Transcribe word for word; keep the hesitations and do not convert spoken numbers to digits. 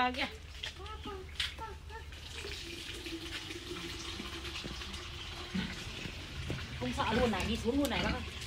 à kìa. Không sợ luôn này, đi xuống luôn này bác ơi.